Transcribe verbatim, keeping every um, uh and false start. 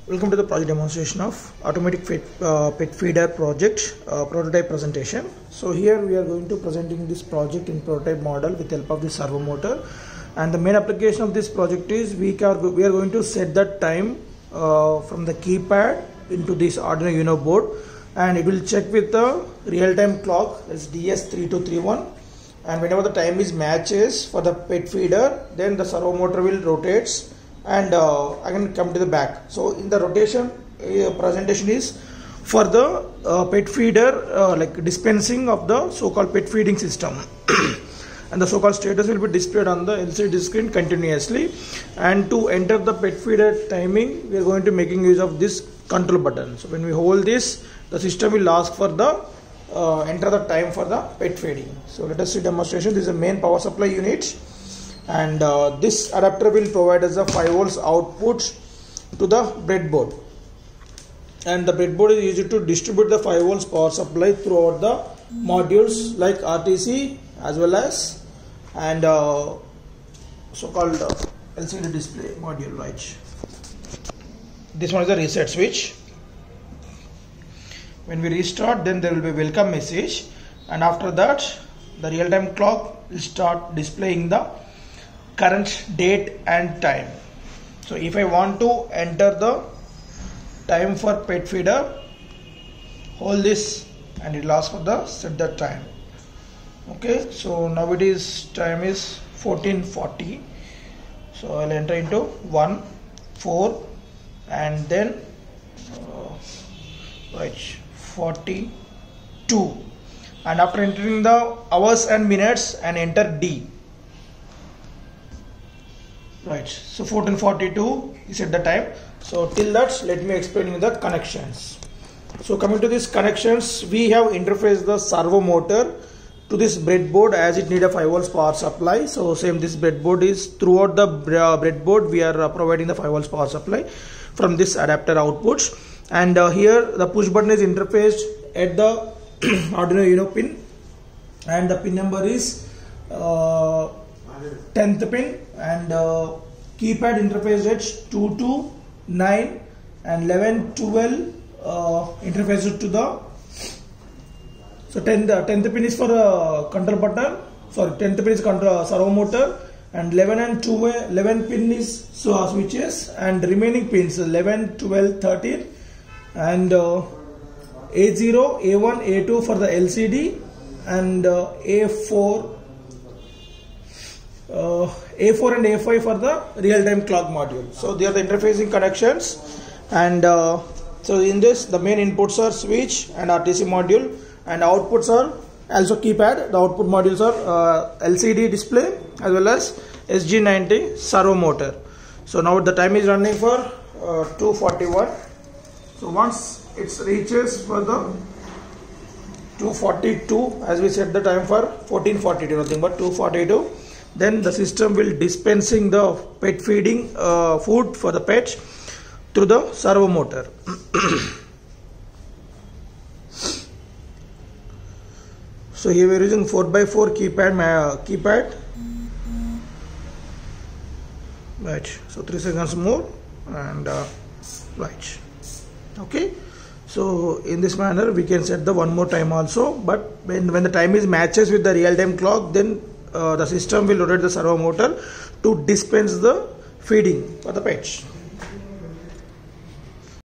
Welcome to the project demonstration of automatic pet, uh, pet feeder project uh, prototype presentation. So here we are going to presenting this project in prototype model with help of the servo motor, and the main application of this project is we are we are going to set the time uh, from the keypad into this Arduino Uno board, and it will check with the real-time clock, that's D S three two three one, and whenever the time is matches for the pet feeder, then the servo motor will rotates and uh, I can come to the back. So in the rotation uh, presentation is for the uh, pet feeder uh, like dispensing of the so-called pet feeding system and the so-called status will be displayed on the L C D screen continuously. And to enter the pet feeder timing, we are going to making use of this control button. So when we hold this, the system will ask for the uh, enter the time for the pet feeding. So let us see demonstration. This is a main power supply unit, and uh, this adapter will provide us a five volts output to the breadboard, and the breadboard is used to distribute the five volts power supply throughout the modules like R T C as well as and uh, so called uh, L C D display module, right? This one is the reset switch. When we restart, then there will be a welcome message, and after that the real-time clock will start displaying the current date and time. So if I want to enter the time for pet feeder, hold this and it will ask for the set the time. Okay, so now it is time is fourteen forty, so I'll enter into one four and then uh, right forty-two, and after entering the hours and minutes and enter D. Right, so fourteen forty-two is at the time. So till that, let me explain you the connections. So coming to these connections, we have interfaced the servo motor to this breadboard as it need a five volts power supply. So same, this breadboard is throughout the breadboard we are uh, providing the five volts power supply from this adapter outputs, and uh, here the push button is interfaced at the Arduino Uno pin, and the pin number is uh, tenth pin, and uh, keypad interface at two two nine and eleven twelve uh, interfaces to the so tenth, uh, tenth pin is for uh, control button, sorry tenth pin is control servo motor, and eleven and twelve, eleven pin is so uh, switches, and remaining pins eleven twelve thirteen and uh, A zero A one A two for the L C D, and uh, A four Uh, A four and A five for the real-time clock module. So they are the interfacing connections, and uh, so in this the main inputs are switch and R T C module, and outputs are also keypad. The output modules are uh, L C D display as well as S G ninety servo motor. So now the time is running for uh, two forty-one. So once it reaches for the two forty-two, as we set the time for fourteen forty-two, nothing but two forty-two, then the system will dispensing the pet feeding uh, food for the pets through the servo motor. So here we are using four by four keypad uh, keypad right. So three seconds more, and uh, right. Okay, so in this manner we can set the one more time also, but when, when the time is matches with the real-time clock, then Uh, the system will rotate the servo motor to dispense the feeding for the pets.